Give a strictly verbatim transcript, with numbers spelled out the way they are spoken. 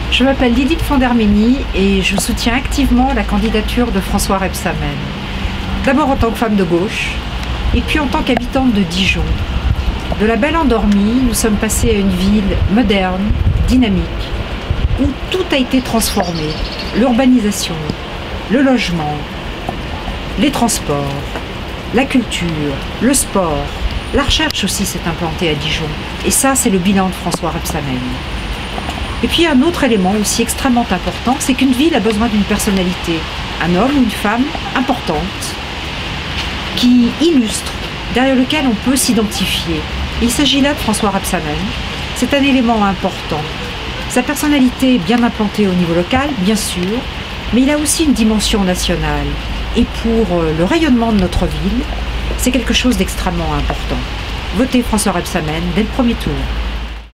Je m'appelle Lydie Fondermeny et je soutiens activement la candidature de François Rebsamen. D'abord en tant que femme de gauche, et puis en tant qu'habitante de Dijon. De la belle endormie, nous sommes passés à une ville moderne, dynamique, où tout a été transformé. L'urbanisation, le logement, les transports, la culture, le sport, la recherche aussi s'est implantée à Dijon. Et ça, c'est le bilan de François Rebsamen. Et puis un autre élément aussi extrêmement important, c'est qu'une ville a besoin d'une personnalité, un homme ou une femme importante, qui illustre, derrière lequel on peut s'identifier. Il s'agit là de François Rebsamen. C'est un élément important. Sa personnalité est bien implantée au niveau local, bien sûr, mais il a aussi une dimension nationale. Et pour le rayonnement de notre ville, c'est quelque chose d'extrêmement important. Votez François Rebsamen dès le premier tour.